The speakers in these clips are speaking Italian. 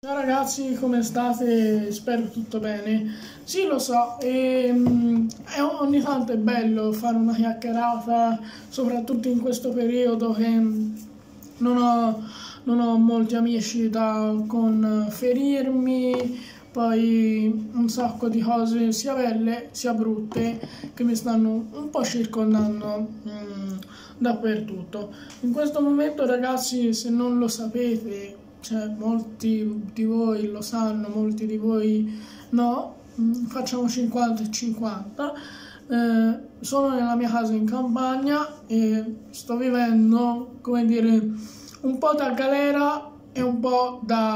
Ciao ragazzi, come state? Spero tutto bene. Sì, lo so, ogni tanto è bello fare una chiacchierata, soprattutto in questo periodo che non ho molti amici con ferirmi, poi un sacco di cose sia belle sia brutte che mi stanno un po' circondando dappertutto. In questo momento, ragazzi, se non lo sapete, cioè molti di voi lo sanno, molti di voi no, facciamo 50 e 50. Sono nella mia casa in campagna e sto vivendo, come dire, un po' da galera e un po'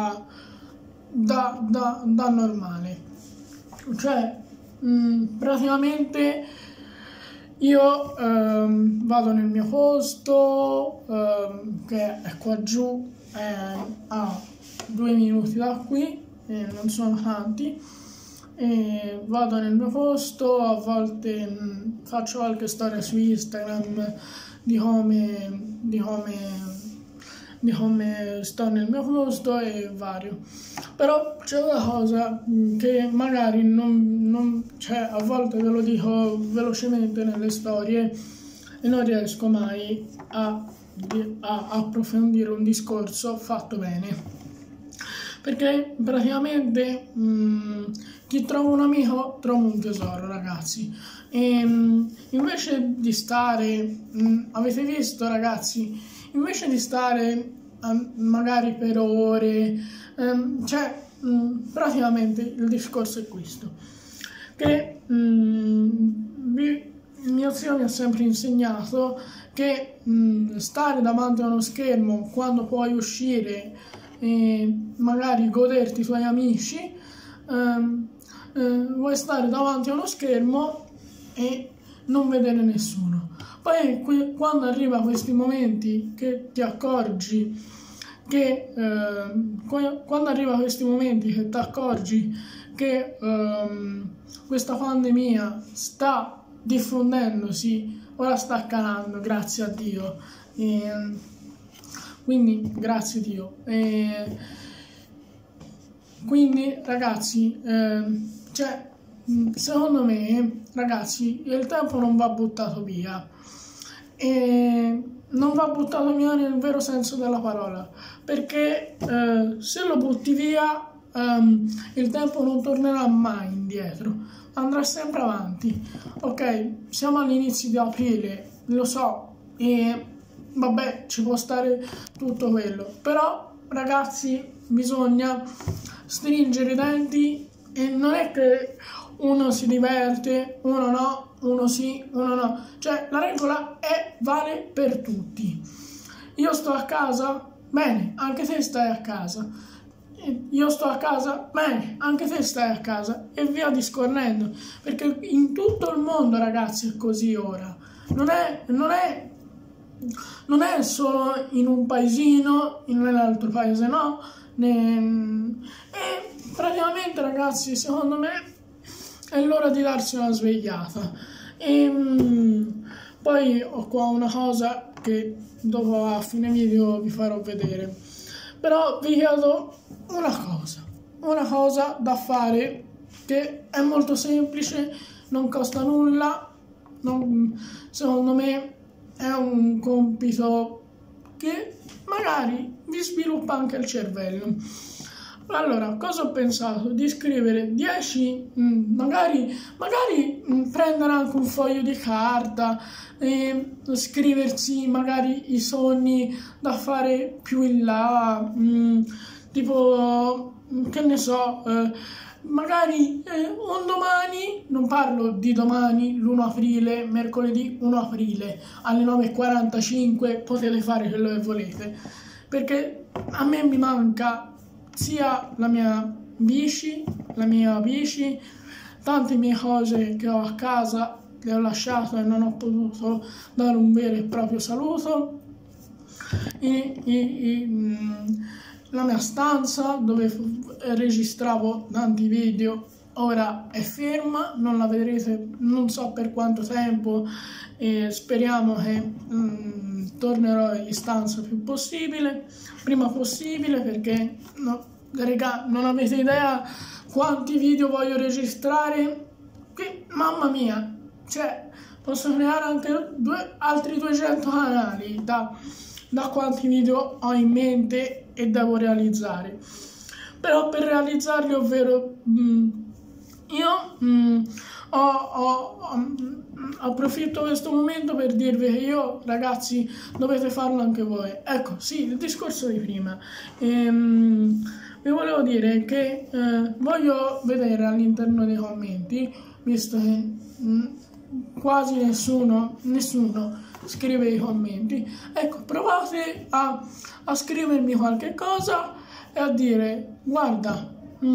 da normale. Cioè, praticamente io vado nel mio posto, che è qua giù, a 2 minuti da qui, non sono tanti, e vado nel mio posto, a volte faccio qualche storia su Instagram di come sto nel mio posto e vario. Però c'è una cosa che magari cioè, a volte ve lo dico velocemente nelle storie e non riesco mai a approfondire un discorso fatto bene, perché praticamente chi trova un amico trova un tesoro, ragazzi. E invece di stare, avete visto, ragazzi, invece di stare magari per ore, cioè praticamente il discorso è questo, che mio zio mi ha sempre insegnato che stare davanti a uno schermo quando puoi uscire e magari goderti i tuoi amici, vuoi stare davanti a uno schermo e non vedere nessuno. Poi quando arriva questi momenti che ti accorgi che quando arriva questi momenti che ti accorgi che questa pandemia sta diffondendosi, ora sta calando, grazie a Dio, quindi grazie Dio. Quindi ragazzi, cioè, secondo me, ragazzi, il tempo non va buttato via, e non va buttato via nel vero senso della parola, perché se lo butti via il tempo non tornerà mai indietro, andrà sempre avanti. Ok, siamo all'inizio di aprile, lo so, e vabbè, ci può stare tutto quello, però ragazzi bisogna stringere i denti, e non è che uno si diverte, uno no, uno sì, uno no, cioè la regola vale per tutti. Io sto a casa, bene, anche te stai a casa. Io sto a casa, bene, anche te stai a casa, e via discorrendo, perché in tutto il mondo, ragazzi, è così ora. Non è solo in un paesino, in un altro paese no, e praticamente, ragazzi, secondo me è l'ora di darsi una svegliata. Poi ho qua una cosa che dopo a fine video vi farò vedere, però vi chiedo una cosa da fare, che è molto semplice, non costa nulla, secondo me è un compito che magari vi sviluppa anche il cervello. Allora, cosa ho pensato? Di scrivere 10, magari prendere anche un foglio di carta e scriversi magari i sogni da fare più in là, tipo, che ne so, magari un domani, non parlo di domani, l'1 aprile, mercoledì 1 aprile, alle 9:45 potete fare quello che volete, perché a me mi manca sia la mia bici, tante mie cose che ho a casa, le ho lasciate e non ho potuto dare un vero e proprio saluto, la mia stanza dove registravo tanti video ora è ferma, non la vedrete non so per quanto tempo, e speriamo che tornerò in stanza prima possibile, perché no, raga, non avete idea quanti video voglio registrare, che mamma mia, cioè posso creare anche altri 200 canali da quanti video ho in mente e devo realizzare. Però per realizzarli, ovvero io approfitto questo momento per dirvi che io, ragazzi, dovete farlo anche voi. Ecco, sì, il discorso di prima. Vi volevo dire che voglio vedere all'interno dei commenti, visto che quasi nessuno scrive i commenti, ecco, provate a scrivermi qualche cosa e a dire guarda,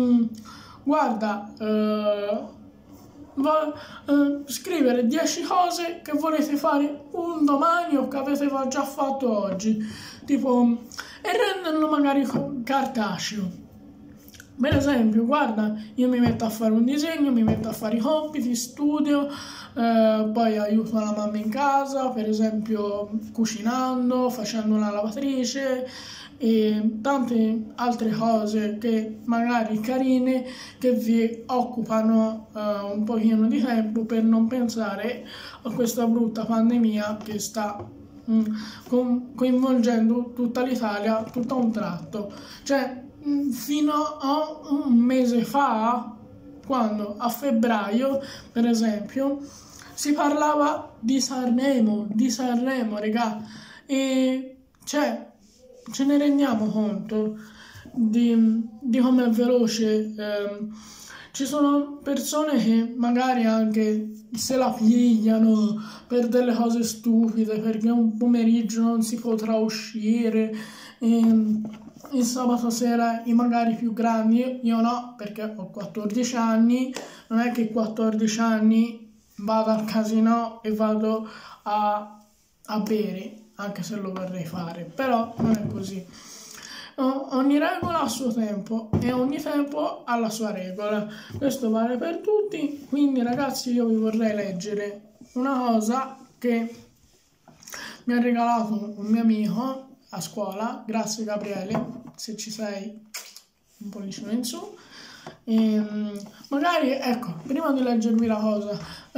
scrivere 10 cose che volete fare un domani o che avete già fatto oggi, tipo, e renderlo magari cartaceo. Per esempio, guarda, io mi metto a fare un disegno, mi metto a fare i compiti, studio, poi aiuto la mamma in casa, per esempio cucinando, facendo una lavatrice e tante altre cose che magari carine, che vi occupano un pochino di tempo per non pensare a questa brutta pandemia che sta coinvolgendo tutta l'Italia tutto a un tratto. Cioè, fino a un mese fa, quando a febbraio, per esempio, si parlava di Sanremo, regà, e cioè ce ne rendiamo conto di come è veloce. Ci sono persone che magari anche se la pigliano per delle cose stupide, perché un pomeriggio non si potrà uscire, il sabato sera i magari più grandi, io no, perché ho 14 anni, non è che 14 anni vado al casino e vado a bere, anche se lo vorrei fare, però non è così. Ogni regola ha il suo tempo e ogni tempo ha la sua regola. Questo vale per tutti, quindi ragazzi io vi vorrei leggere una cosa che mi ha regalato un mio amico a scuola. Grazie Gabriele, se ci sei un pollicione in su. Magari, ecco, prima di leggervi la cosa,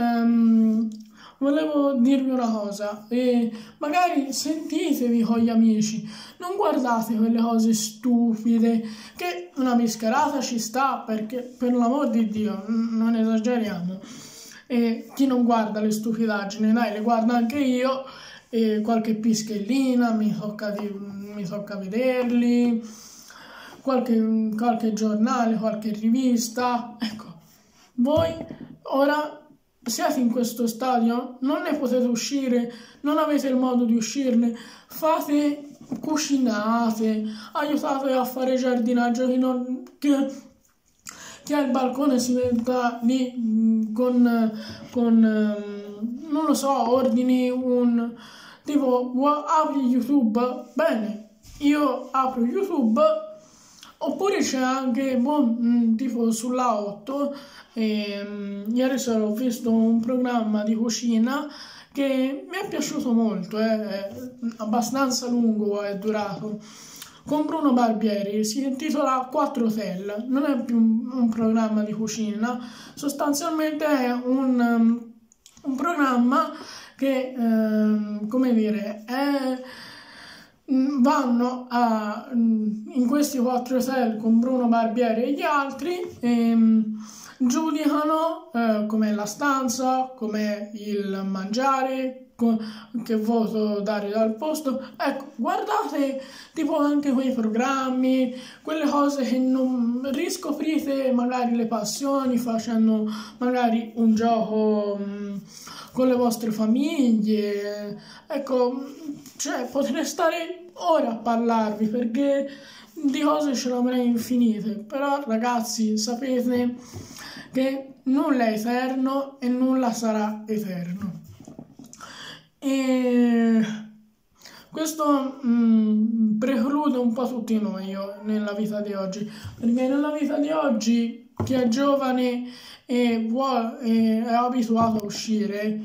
volevo dirvi una cosa, magari sentitevi con gli amici, non guardate quelle cose stupide, che una bischerata ci sta, perché per l'amor di Dio non esageriamo, e chi non guarda le stupidaggini, dai, le guardo anche io, e qualche pischellina mi tocca vederli, qualche giornale, qualche rivista. Ecco, voi ora siete in questo stadio, non ne potete uscire, non avete il modo di uscirne, cucinate, aiutate a fare giardinaggio, chi ha il balcone si metta lì con non lo so, ordini tipo apri YouTube, bene, io apro YouTube. Oppure c'è anche, tipo sulla 8, ieri sera ho visto un programma di cucina che mi è piaciuto molto, è abbastanza lungo, è durato, con Bruno Barbieri, si intitola 4 Hotel, non è più un programma di cucina, sostanzialmente è un programma che, come dire, vanno in questi 4 hotel con Bruno Barbieri e gli altri e giudicano com'è la stanza, com'è il mangiare, che voto dare dal posto. Ecco, guardate tipo anche quei programmi, quelle cose che non riscoprite magari le passioni facendo magari un gioco con le vostre famiglie. Ecco, cioè potrei stare ore a parlarvi perché di cose ce l'avrei infinite, però ragazzi sapete che nulla è eterno e nulla sarà eterno. E questo preclude un po' tutti noi nella vita di oggi, perché nella vita di oggi chi è giovane e è abituato a uscire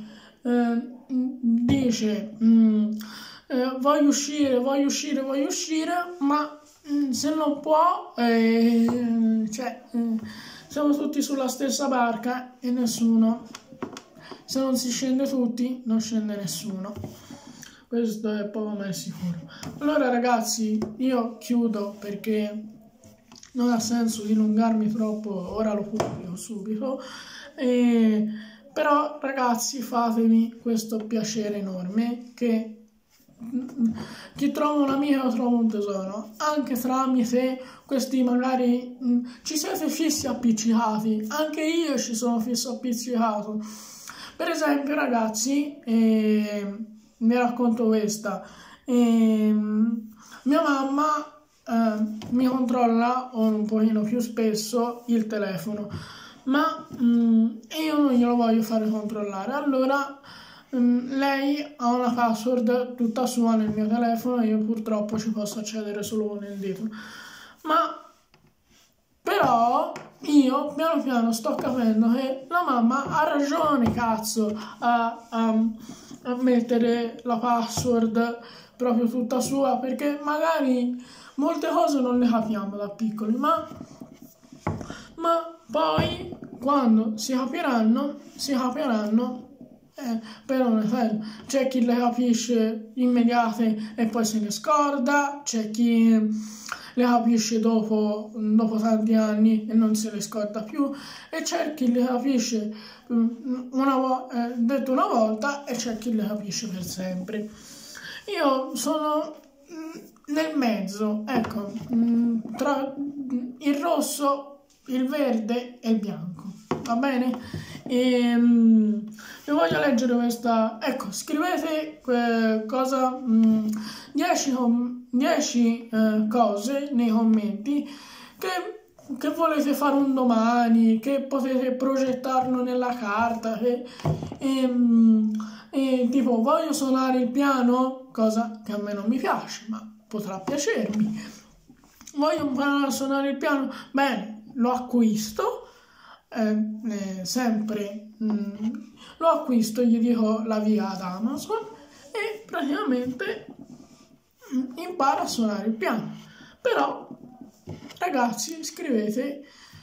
dice voglio uscire, ma se non può, siamo tutti sulla stessa barca e nessuno, se non si scende tutti, non scende nessuno. Questo è poco ma è sicuro. Allora ragazzi, io chiudo perché non ha senso dilungarmi troppo, ora lo pubblico subito. Però ragazzi, fatemi questo piacere enorme, che chi trova un'amica trova un tesoro, anche tramite questi magari ci siete fissi appiccicati, anche io ci sono fisso appiccicato. Per esempio ragazzi, vi racconto questa, mia mamma mi controlla un pochino più spesso il telefono, ma io non glielo voglio fare controllare. Allora lei ha una password tutta sua nel mio telefono e io purtroppo ci posso accedere solo con il dito. Ma però io piano piano sto capendo che la mamma ha ragione, cazzo, a mettere la password proprio tutta sua, perché magari molte cose non le capiamo da piccoli, ma poi quando si capiranno però non è vero. C'è chi le capisce immediate e poi se ne scorda, c'è chi le capisce dopo tanti anni e non se le scorda più, e c'è chi le capisce detto una volta e c'è chi le capisce per sempre. Io sono nel mezzo, ecco, tra il rosso, il verde e il bianco, va bene? Vi voglio leggere questa, ecco, scrivete 10 cose nei commenti che volete fare un domani, che potete progettarlo nella carta, tipo voglio suonare il piano, cosa che a me non mi piace, ma potrà piacermi. Voglio imparare a suonare il piano, bene, lo acquisto. Sempre lo acquisto, gli dico la via ad Amazon e praticamente impara a suonare il piano. Però ragazzi, scrivete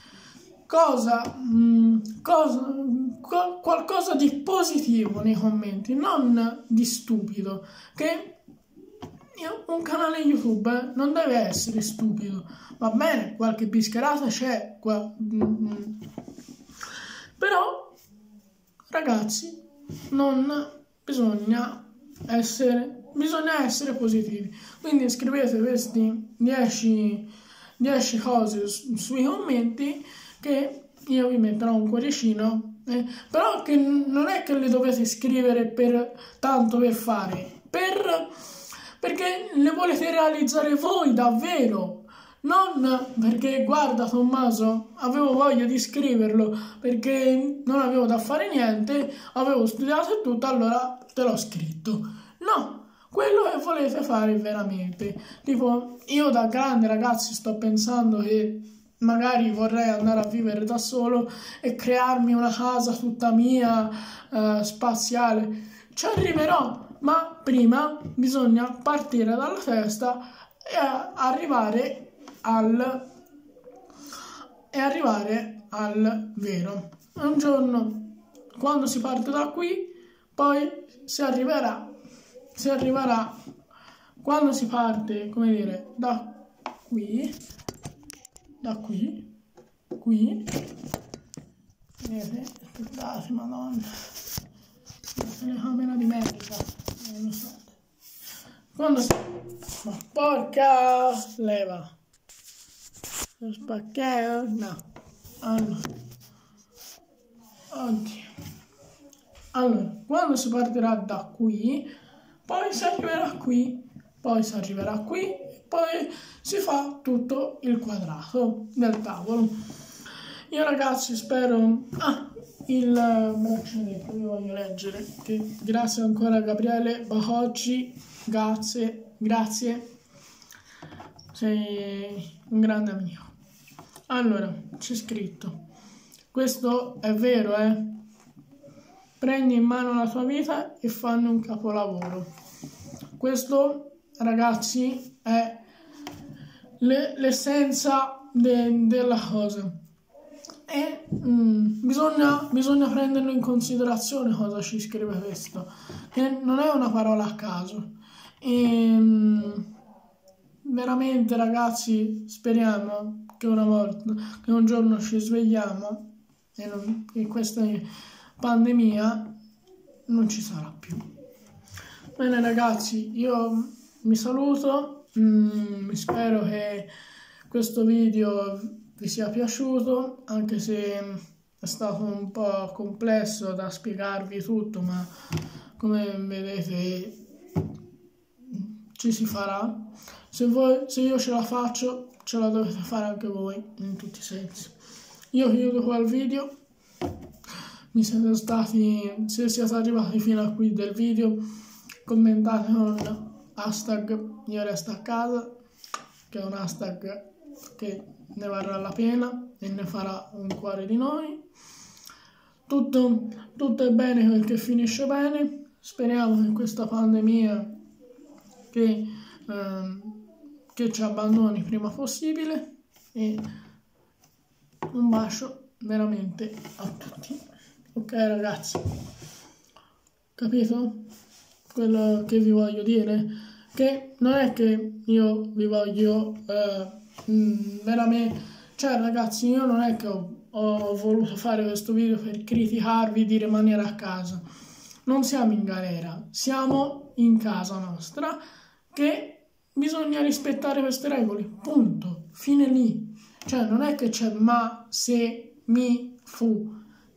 qualcosa di positivo nei commenti, non di stupido, che un canale YouTube non deve essere stupido, va bene, qualche bischerata c'è qua. Però ragazzi, bisogna essere positivi. Quindi scrivete questi 10 cose sui commenti che io vi metterò un cuoricino, però che non è che le dovete scrivere tanto per fare, perché le volete realizzare voi davvero. Non perché, guarda Tommaso, avevo voglia di scriverlo perché non avevo da fare niente, avevo studiato e tutto, allora te l'ho scritto. No, quello che volete fare veramente. Tipo, io da grande ragazzi sto pensando che magari vorrei andare a vivere da solo e crearmi una casa tutta mia, spaziale. Ci arriverò, ma prima bisogna partire dalla testa e arrivare al vero. Un giorno, quando si parte da qui, poi si arriverà quando si parte, come dire, da qui, vedete, aspettate, madonna, la telecamera di merda, non lo so. Ma porca leva, lo spacchero, no, allora, quando si partirà da qui, poi si arriverà qui, poi si arriverà qui, poi si fa tutto il quadrato del tavolo. Io ragazzi spero, il braccialetto vi voglio leggere, che grazie ancora a Gabriele Bacocci, grazie, sei un grande amico. Allora, c'è scritto, questo è vero, prendi in mano la tua vita e fanno un capolavoro. Questo ragazzi è l'essenza della cosa. E bisogna prenderlo in considerazione cosa ci scrive questo, che non è una parola a caso. E, veramente ragazzi, speriamo che che un giorno ci svegliamo e questa pandemia non ci sarà più. Bene ragazzi, io mi saluto, spero che questo video vi sia piaciuto, anche se è stato un po' complesso da spiegarvi tutto, ma come vedete ci si farà. Se io ce la faccio, ce la dovete fare anche voi, in tutti i sensi. Io chiudo qua il video. Se siete arrivati fino a qui del video, commentate con hashtag io resto a casa, che è un hashtag che ne varrà la pena e ne farà un cuore di noi. Tutto è bene quel che finisce bene. Speriamo che questa pandemia che ci abbandoni prima possibile, e un bacio veramente a tutti. Ok ragazzi, capito quello che vi voglio dire? Che non è che io vi voglio veramente, cioè ragazzi, io non è che ho voluto fare questo video per criticarvi di rimanere a casa. Non siamo in galera, siamo in casa nostra, che bisogna rispettare queste regole, punto, fine lì. Cioè non è che c'è ma, se, mi, fu.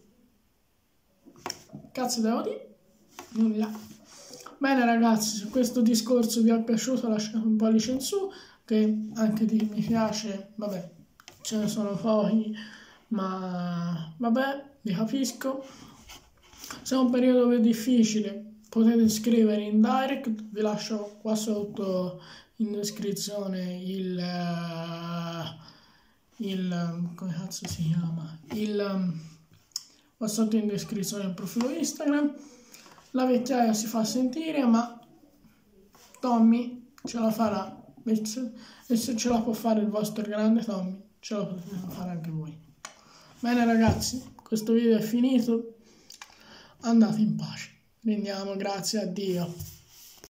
Cazzo devo dire? Nulla. Bene ragazzi, se questo discorso vi è piaciuto lasciate un pollice in su, che anche di mi piace, vabbè, ce ne sono pochi, ma vabbè, vi capisco. Se è un periodo difficile potete scrivere in direct, vi lascio qua sotto in descrizione come cazzo si chiama? Qua sotto in descrizione il profilo Instagram. La vecchiaia si fa sentire, ma Tommy ce la farà. E se ce la può fare il vostro grande Tommy, ce la potete fare anche voi. Bene ragazzi, questo video è finito. Andate in pace. Rendiamo grazie a Dio.